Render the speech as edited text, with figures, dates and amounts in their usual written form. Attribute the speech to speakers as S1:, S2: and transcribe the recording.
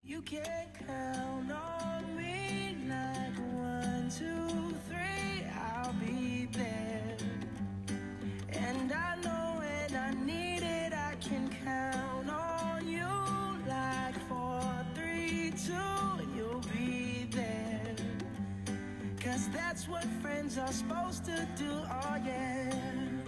S1: You can count on me like 1, 2, 3, I'll be there. And I know when I need it, I can count on you like 4, 3, 2, and you'll be there. 'Cause that's what friends are supposed to do, oh yeah.